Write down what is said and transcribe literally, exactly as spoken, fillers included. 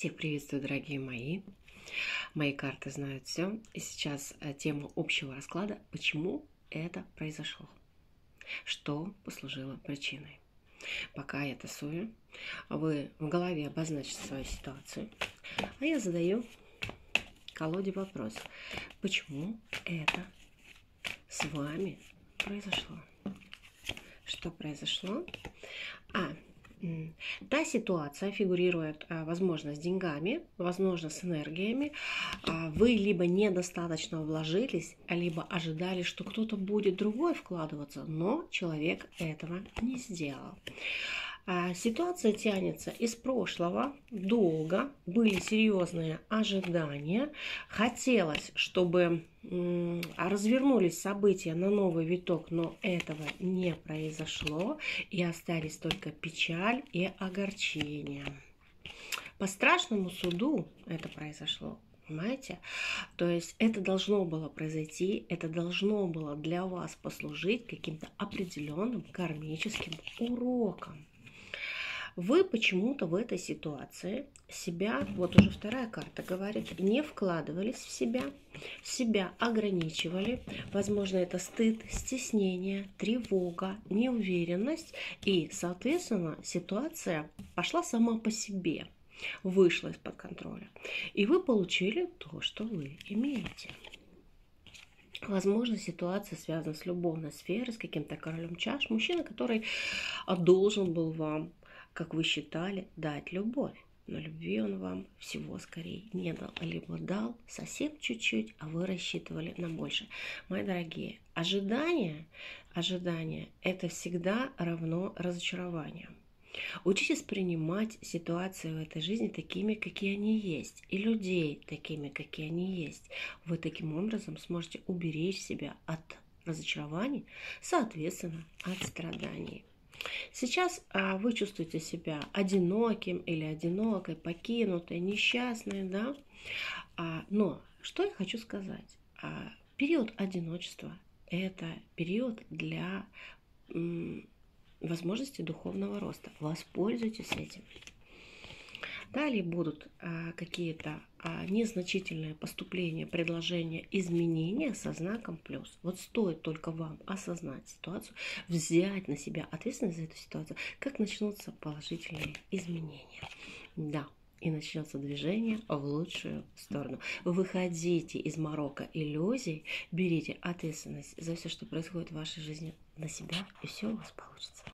Всех приветствую, дорогие мои. Мои карты знают все. И сейчас тема общего расклада. Почему это произошло? Что послужило причиной? Пока я тасую, вы в голове обозначите свою ситуацию. А я задаю колоде вопрос. Почему это с вами произошло? Что произошло? А, Та ситуация фигурирует, возможно, с деньгами, возможно, с энергиями. Вы либо недостаточно вложились, либо ожидали, что кто-то будет другой вкладываться, но человек этого не сделал. Ситуация тянется из прошлого долго, были серьезные ожидания, хотелось, чтобы развернулись события на новый виток, но этого не произошло, и остались только печаль и огорчение. По страшному суду это произошло. Понимаете? То есть это должно было произойти, это должно было для вас послужить каким-то определенным кармическим уроком. Вы почему-то в этой ситуации себя, вот уже вторая карта говорит, не вкладывались в себя, себя ограничивали. Возможно, это стыд, стеснение, тревога, неуверенность. И, соответственно, ситуация пошла сама по себе, вышла из-под контроля. И вы получили то, что вы имеете. Возможно, ситуация связана с любовной сферой, с каким-то королем чаш. Мужчина, который должен был вам, как вы считали, дать любовь. Но любви он вам всего скорее не дал. Либо дал совсем чуть-чуть, а вы рассчитывали на больше. Мои дорогие, ожидание, ожидание это всегда равно разочарованию. Учитесь принимать ситуации в этой жизни такими, какие они есть. И людей такими, какие они есть. Вы таким образом сможете уберечь себя от разочарований, соответственно, от страданий. Сейчас а, вы чувствуете себя одиноким или одинокой, покинутой, несчастной, да? А, но что я хочу сказать? А, период одиночества – это период для м, возможности духовного роста. Воспользуйтесь этим. Далее будут а, какие-то а, незначительные поступления, предложения, изменения со знаком плюс. Вот стоит только вам осознать ситуацию, взять на себя ответственность за эту ситуацию, как начнутся положительные изменения. Да, и начнется движение в лучшую сторону. Выходите из морока иллюзий, берите ответственность за все, что происходит в вашей жизни на себя, и все у вас получится.